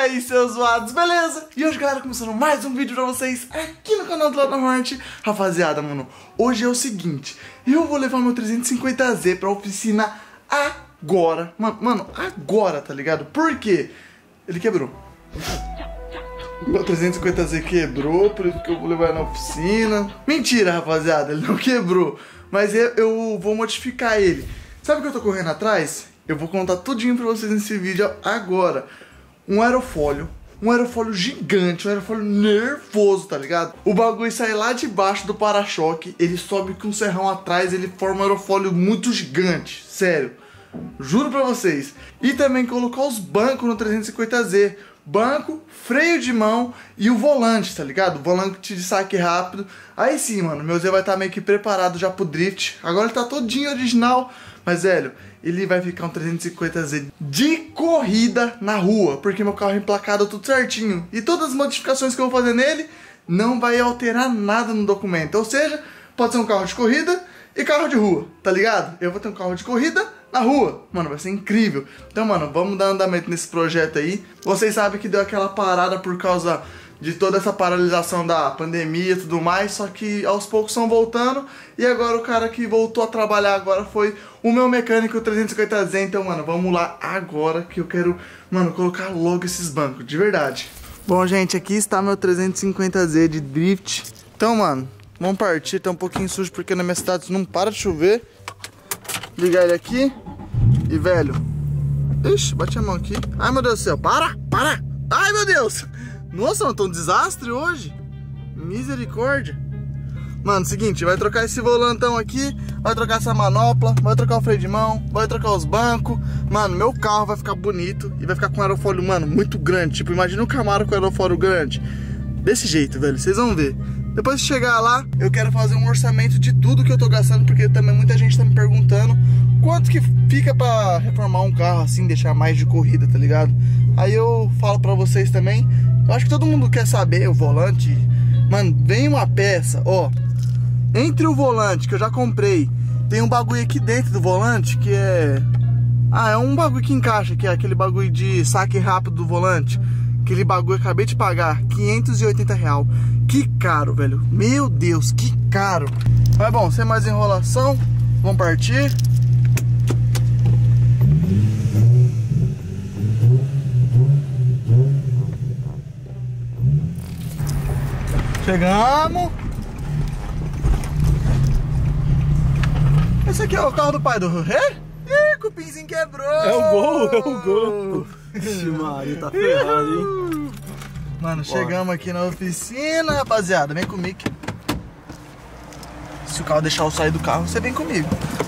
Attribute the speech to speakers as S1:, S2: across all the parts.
S1: aí, seus zoados, beleza? E hoje, galera, começando mais um vídeo pra vocês aqui no canal do Lado da Hornet. Rapaziada, mano, hoje é o seguinte, eu vou levar meu 350Z pra oficina agora. Mano, agora, tá ligado? Por quê? Ele quebrou. Meu 350Z quebrou, por isso que eu vou levar na oficina. Mentira, rapaziada, ele não quebrou. Mas eu vou modificar ele. Sabe o que eu tô correndo atrás? Eu vou contar tudinho pra vocês nesse vídeo agora. Um aerofólio gigante, um aerofólio nervoso, tá ligado? O bagulho sai lá de baixo do para-choque, ele sobe com um serrão atrás, ele forma um aerofólio muito gigante, sério. Juro pra vocês. E também colocar os bancos no 350Z. Banco, freio de mão e o volante, tá ligado? O volante de saque rápido. Aí sim, mano, meu Z vai estar meio que preparado já pro drift. Agora ele tá todinho original. Mas, velho, ele vai ficar um 350Z de corrida na rua, porque meu carro é emplacado tudo certinho. E todas as modificações que eu vou fazer nele não vai alterar nada no documento. Ou seja, pode ser um carro de corrida e carro de rua, tá ligado? Eu vou ter um carro de corrida na rua. Mano, vai ser incrível. Então, mano, vamos dar andamento nesse projeto aí. Vocês sabem que deu aquela parada por causa de toda essa paralisação da pandemia e tudo mais, só que aos poucos estão voltando. E agora o cara que voltou a trabalhar agora foi o meu mecânico 350Z. Então, mano, vamos lá agora que eu quero, mano, colocar logo esses bancos, de verdade. Bom, gente, aqui está meu 350Z de drift. Então, mano, vamos partir. Tá um pouquinho sujo porque na minha cidade não para de chover. Ligar ele aqui. E, velho, ixi, bate a mão aqui. Ai, meu Deus do céu, para. Ai, meu Deus. Nossa, mano, tá um desastre hoje. Misericórdia. Mano, seguinte, vai trocar esse volantão aqui, vai trocar essa manopla, vai trocar o freio de mão, vai trocar os bancos. Mano, meu carro vai ficar bonito e vai ficar com um aerofólio, mano, muito grande. Tipo, imagina um Camaro com aerofólio grande. Desse jeito, velho, vocês vão ver. Depois de chegar lá, eu quero fazer um orçamento de tudo que eu tô gastando, porque também muita gente tá me perguntando quanto que fica pra reformar um carro assim, deixar mais de corrida, tá ligado? Aí eu falo pra vocês também. Eu acho que todo mundo quer saber o volante. Mano, vem uma peça, ó. Entre o volante que eu já comprei, tem um bagulho aqui dentro do volante que é... Ah, é um bagulho que encaixa, que é aquele bagulho de saque rápido do volante. Aquele bagulho eu acabei de pagar, R$580. Que caro, velho. Meu Deus, que caro. Mas bom, sem mais enrolação, vamos partir. Chegamos. Esse aqui é o carro do pai do Rê? Ih, o cupinzinho quebrou.
S2: É o gol. Ixi, Maria, tá ferrado, hein?
S1: Mano, chegamos aqui na oficina, rapaziada. Vem comigo. Se o carro deixar eu sair do carro, você vem comigo.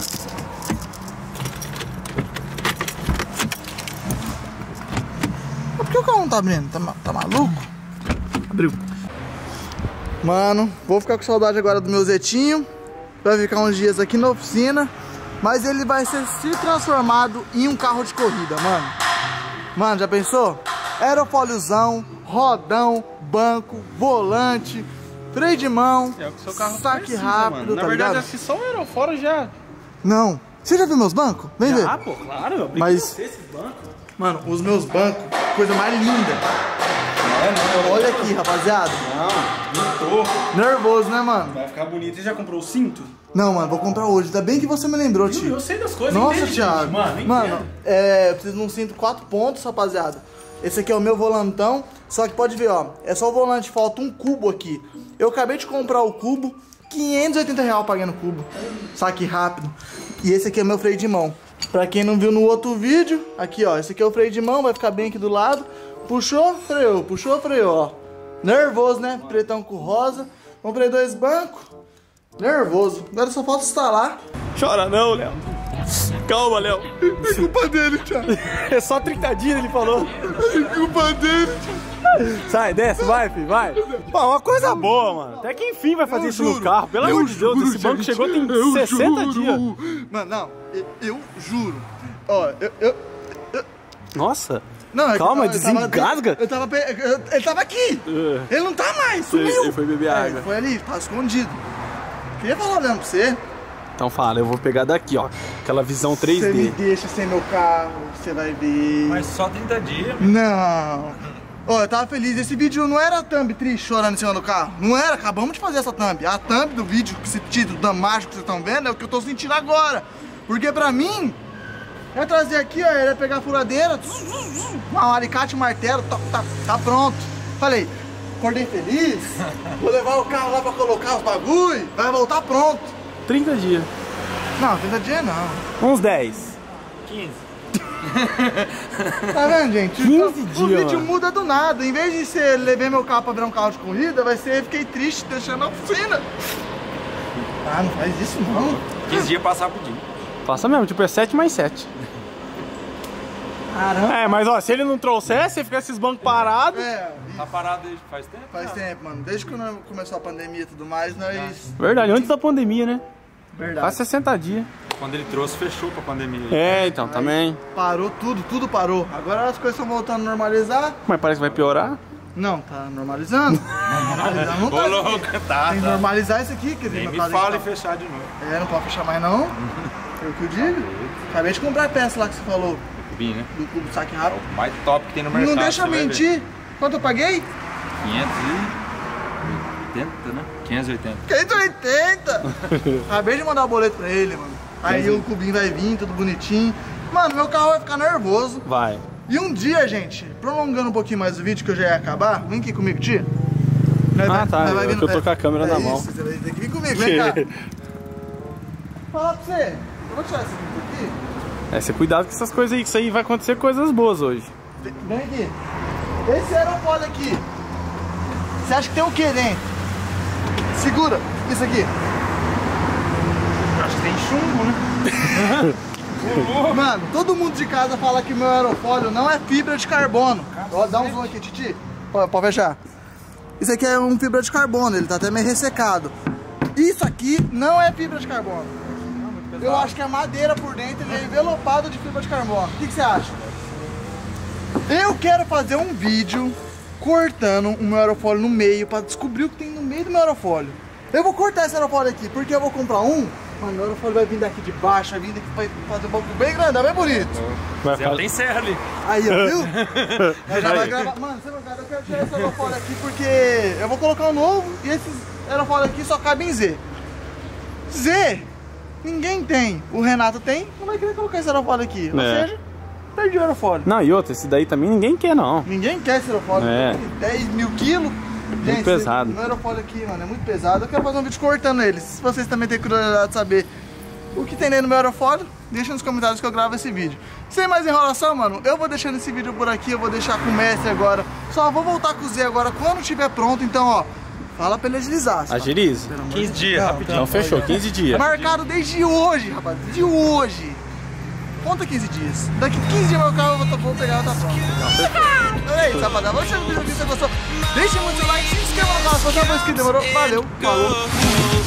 S1: Por que o carro não tá abrindo? Tá maluco? Abriu. Mano, vou ficar com saudade agora do meu Zetinho. Vai ficar uns dias aqui na oficina. Mas ele vai ser se transformado em um carro de corrida, mano. Mano, já pensou? Aerofóliozão, rodão, banco, volante, freio de mão,
S2: é o que seu carro
S1: saque
S2: precisa,
S1: rápido,
S2: mano. Na
S1: tá
S2: verdade,
S1: ligado?
S2: acho que só o aerofólio já...
S1: Não. Você já viu meus bancos? Vem ver.
S2: Ah, pô, claro. Eu
S1: Mas...
S2: você esses bancos.
S1: Mano, os meus bancos, coisa mais linda.
S2: Não.
S1: Olha aqui, rapaziada.
S2: Não, não tô.
S1: Nervoso, né, mano?
S2: Vai ficar bonito. Você já comprou o cinto?
S1: Não, mano, vou comprar hoje. Ainda bem que você me lembrou, tio.
S2: Eu sei das coisas.
S1: Nossa, Thiago.
S2: Mano,
S1: eu preciso de um cinto 4 pontos, rapaziada. Esse aqui é o meu volantão. Só que pode ver, ó. É só o volante, falta um cubo aqui. Eu acabei de comprar o cubo. R$580 paguei no cubo. Saque rápido. E esse aqui é o meu freio de mão. Pra quem não viu no outro vídeo, aqui, ó. Esse aqui é o freio de mão, vai ficar bem aqui do lado. Puxou, freou, ó. Nervoso, né? Pretão com rosa. Comprei 2 bancos. Nervoso. Agora só falta instalar.
S2: Chora não, Léo. Calma, Léo.
S1: É culpa dele, Thiago.
S2: É só 30 dias, ele falou.
S1: É culpa dele, Thiago.
S2: Sai, desce, vai, filho, vai. Pô, uma coisa boa, mano. Até que enfim vai fazer isso no carro. Pelo amor de Deus, esse banco chegou tem 60 dias.
S1: Mano, não, eu juro. Ó, eu...
S2: Nossa.
S1: Não,
S2: calma, desengasga.
S1: Ele tava aqui. Ele não tá mais, sumiu.
S2: Ele foi beber água.
S1: Ele foi ali, tava escondido. Queria falar olhando pra você.
S2: Então fala, eu vou pegar daqui, ó. Aquela visão 3D.
S1: Você me deixa sem meu carro, você vai ver.
S3: Mas só 30 dias.
S1: Não. Ó, eu tava feliz. Esse vídeo não era a thumb triste chorando em cima do carro. Não era, acabamos de fazer essa thumb. A thumb do vídeo, esse título da mágica que vocês estão vendo, é o que eu tô sentindo agora. Porque pra mim, é trazer aqui, ó, ele é pegar a furadeira, um alicate, um martelo, tá pronto. Falei, acordei feliz, vou levar o carro lá pra colocar os bagulho, vai voltar pronto.
S2: 30 dias.
S1: Não, 30 dias não.
S2: Uns 10.
S3: 15.
S1: Tá vendo, gente?
S2: 15
S1: o
S2: dias,
S1: vídeo
S2: mano.
S1: muda do nada. Em vez de ser levei meu carro pra virar um carro de corrida, vai ser fiquei triste deixando a oficina. Ah, não faz isso não.
S3: 15 dias passar por dia.
S2: Passa mesmo, tipo é 7 mais 7.
S1: Caramba.
S2: É, mas ó, se ele não trouxer, você fica esses bancos parados.
S1: É,
S3: Tá parado desde faz tempo?
S1: faz tempo, mano. Desde que começou a pandemia e tudo mais, nós...
S2: Verdade, antes da pandemia, né?
S1: Verdade.
S2: Faz 60 dias.
S3: Quando ele trouxe, fechou pra pandemia.
S2: É, então, também.
S1: Parou tudo parou. Agora as coisas estão voltando a normalizar.
S2: Mas parece que vai piorar.
S1: Não, tá normalizando. Normalizando não tá.
S3: Ô, louco, tá.
S1: Tem que normalizar isso aqui, quer dizer,
S3: Nem
S1: no
S3: me
S1: caso
S3: fala
S1: aqui,
S3: em fechar de novo.
S1: É, não pode fechar mais não. Foi o que eu digo. Acabei de comprar a peça lá que você falou,
S3: Cubinho, né?
S1: do cubo saque
S3: É
S1: rápido.
S3: o mais top que tem no mercado.
S1: Não deixa eu
S3: você vai ver.
S1: mentir. Quanto eu paguei?
S3: 580, né? 580.
S1: 580! Acabei de mandar o boleto pra ele, mano. Aí o cubinho vai vir, tudo bonitinho. Mano, meu carro vai ficar nervoso.
S2: Vai.
S1: E um dia, gente, prolongando um pouquinho mais o vídeo, que eu já ia acabar, vem aqui comigo, tia.
S2: Tá, eu tô com a câmera na mão.
S1: Isso, você vai ter que vir comigo, vem cá. Falar pra você, eu vou tirar esse vídeo aqui.
S2: É, você cuidado com essas coisas aí, que isso aí vai acontecer coisas boas hoje.
S1: Vem aqui. Esse aerofólio aqui, você acha que tem o que dentro? Segura, isso aqui.
S3: Acho que tem chumbo, né?
S1: Mano, todo mundo de casa fala que meu aerofólio não é fibra de carbono. Ó, dá um zoom aqui, Titi. Pode fechar. Isso aqui é um fibra de carbono, ele tá até meio ressecado. Isso aqui não é fibra de carbono. Eu acho que a madeira por dentro ele é envelopado de fibra de carbono. O que você acha? Eu quero fazer um vídeo cortando o meu aerofólio no meio pra descobrir o que tem no meio do meu aerofólio. Eu vou cortar esse aerofólio aqui, porque eu vou comprar um. Mano, meu aerofólio vai vir daqui de baixo, vai vir daqui, vai fazer um bagulho bem grande, bem bonito.
S2: Vai
S3: Já tem serra ali.
S1: Aí, ó, viu? Aí já vai gravar. Mano, você não cara, eu quero tirar esse aerofólio aqui porque eu vou colocar um novo e esses aerofólios aqui só cabem em Z. Z, ninguém tem. O Renato tem, não vai querer colocar esse aerofólio aqui. Ou
S2: É.
S1: seja, perdi o aerofólio.
S2: Não, e outra, esse daí também ninguém quer, não.
S1: Ninguém quer esse aerofólio.
S2: É.
S1: 10 mil quilos. Gente,
S2: pesado.
S1: Meu aerofólio aqui, mano, é muito pesado. Eu quero fazer um vídeo cortando ele. Se vocês também têm curiosidade de saber o que tem dentro do meu aerofólio, deixa nos comentários que eu gravo esse vídeo. Sem mais enrolação, mano, eu vou deixando esse vídeo por aqui. Eu vou deixar com o mestre agora. Só vou voltar com o Z agora quando estiver pronto. Então, ó, fala pra ele agilizar.
S2: Agilize.
S3: 15 dias, rapidinho.
S2: Então fechou, 15 dias.
S1: Marcado desde hoje, rapaz. De hoje. Conta 15 dias. Daqui 15 dias meu carro eu vou pegar e tá pronto. É isso, rapaziada. Vamos deixar o vídeo aqui se você gostou. Deixa muito seu like, se inscreva no canal se você não for inscrito. Demorou? Valeu, falou.